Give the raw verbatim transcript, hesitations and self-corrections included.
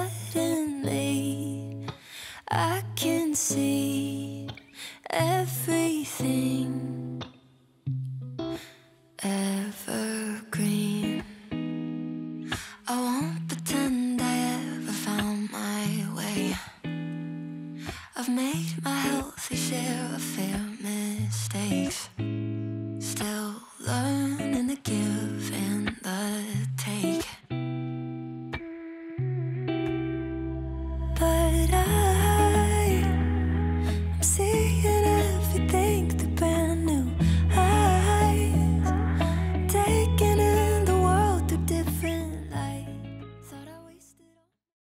suddenly I can see everything evergreen. I won't pretend I ever found my way.